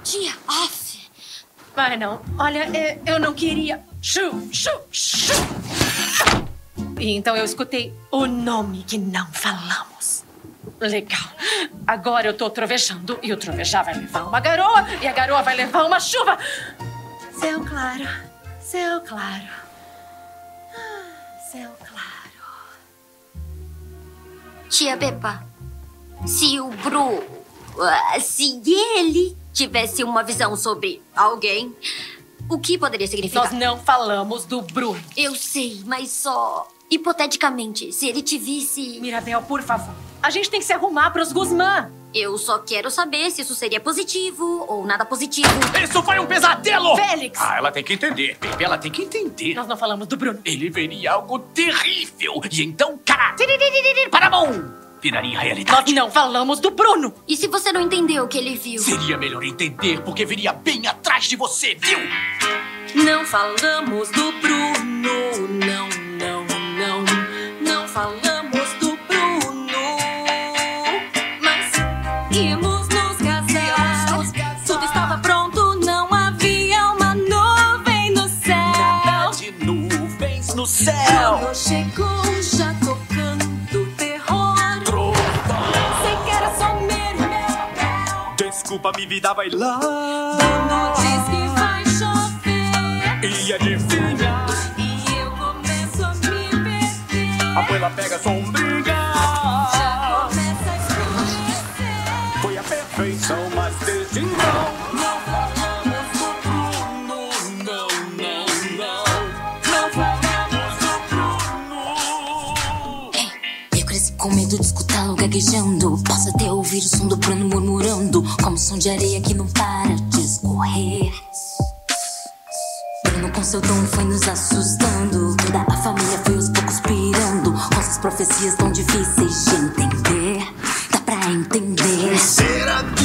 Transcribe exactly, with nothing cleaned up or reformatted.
Tia, off. Vai, não. Olha, é, eu não queria. Chu, chu, chu. E então eu escutei o nome que não falamos. Legal. Agora eu tô trovejando e o trovejar vai levar uma garoa e a garoa vai levar uma chuva. Céu claro, céu claro, céu claro. Tia Peppa, se o Bru, se ele tivesse uma visão sobre alguém, o que poderia significar? Nós não falamos do Bruno. Eu sei, mas só hipoteticamente, se ele te visse... Mirabel, por favor. A gente tem que se arrumar pros Guzmã. Eu só quero saber se isso seria positivo ou nada positivo. Isso foi um pesadelo! Félix! Ah, ela tem que entender, Pepe. Ela tem que entender. Nós não falamos do Bruno. Ele veria algo terrível. E então, cara... Para a mão! Viraria realidade. Nós não falamos do Bruno. E se você não entendeu o que ele viu? Seria melhor entender, porque viria bem atrás de você, viu? Não falamos do Bruno. Não, não, não. Não falamos do Bruno. Mas íamos nos casar. Tudo estava pronto, não havia uma nuvem no céu. Nada de nuvens no céu. Quando chegou já tocando terror. Sei que era só medo. Desculpa, minha vida, vai lá. Bruno diz que vai chover. E adivinha? E eu começo a me perder. A abuela pega a sombrinha. Já começa a escurecer. Foi a perfeição, mas desde então não falamos do Bruno. Não, não, não. Não falamos do Bruno. Ei, eu cresci com medo de escutá-lo gaguejando. Posso até ouvir o som do Bruno murmurando, como som de areia que não para de escorrer. Bruno com seu tom foi nos assustando. Toda a família foi aos poucos pirando com essas profecias tão difíceis de entender. Dá pra entender. Será que